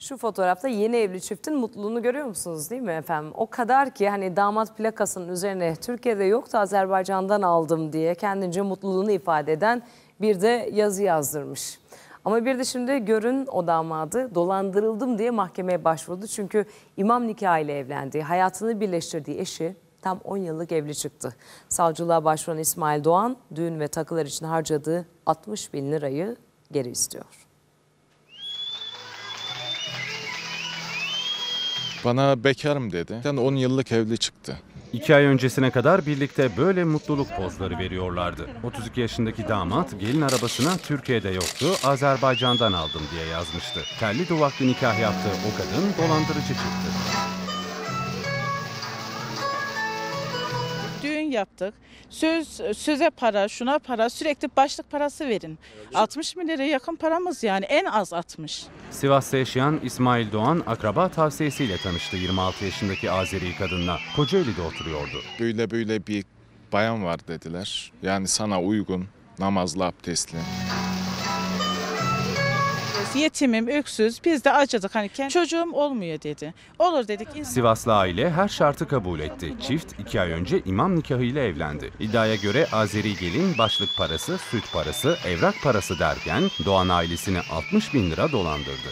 Şu fotoğrafta yeni evli çiftin mutluluğunu görüyor musunuz değil mi efendim? O kadar ki hani damat plakasının üzerine Türkiye'de yoktu Azerbaycan'dan aldım diye kendince mutluluğunu ifade eden bir de yazı yazdırmış. Ama bir de şimdi görün o damadı dolandırıldım diye mahkemeye başvurdu. Çünkü imam nikahıyla evlendiği, hayatını birleştirdiği eşi tam 10 yıllık evli çıktı. Savcılığa başvuran İsmail Doğan düğün ve takılar için harcadığı 60 bin lirayı geri istiyor. Bana bekarım dedi. 10 yıllık evli çıktı. 2 ay öncesine kadar birlikte böyle mutluluk pozları veriyorlardı. 32 yaşındaki damat gelin arabasına Türkiye'de yoktu, Azerbaycan'dan aldım diye yazmıştı. Telli duvaklı nikah yaptığı o kadın dolandırıcı çıktı. Düğün yaptık. Söze para, şuna para, sürekli başlık parası verin. 60 bin liraya yakın paramız yani en az 60. Sivas'ta yaşayan İsmail Doğan akraba tavsiyesiyle tanıştı 26 yaşındaki Azeri kadınla. Kocaeli'de oturuyordu. Böyle bir bayan var dediler. Yani sana uygun, namazlı, abdestli. Yetimim, öksüz, biz de acıdık. Hani çocuğum olmuyor dedi. Olur dedik. Sivaslı aile her şartı kabul etti. Çift 2 ay önce imam nikahıyla evlendi. İddiaya göre Azeri gelin başlık parası, süt parası, evrak parası derken Doğan ailesini 60 bin lira dolandırdı.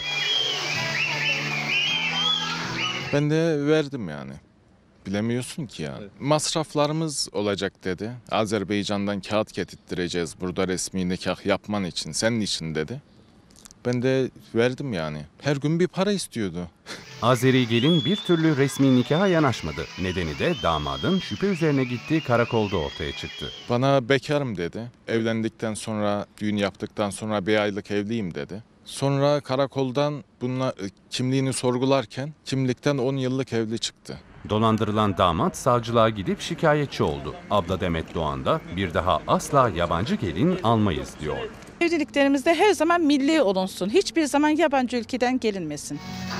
Ben de verdim yani. Bilemiyorsun ki ya. Evet. Masraflarımız olacak dedi. Azerbaycan'dan kağıt getirttireceğiz burada resmi nikah yapman için, senin için dedi. Ben de verdim yani. Her gün bir para istiyordu. Azeri gelin bir türlü resmi nikaha yanaşmadı. Nedeni de damadın şüphe üzerine gittiği karakolda ortaya çıktı. Bana bekarım dedi. Evlendikten sonra, düğün yaptıktan sonra 1 aylık evliyim dedi. Sonra karakoldan bununla kimliğini sorgularken kimlikten 10 yıllık evli çıktı. Dolandırılan damat savcılığa gidip şikayetçi oldu. Abla Demet Doğan da bir daha asla yabancı gelin almayız diyor. Evliliklerimizde her zaman milli olunsun. Hiçbir zaman yabancı ülkeden gelinmesin.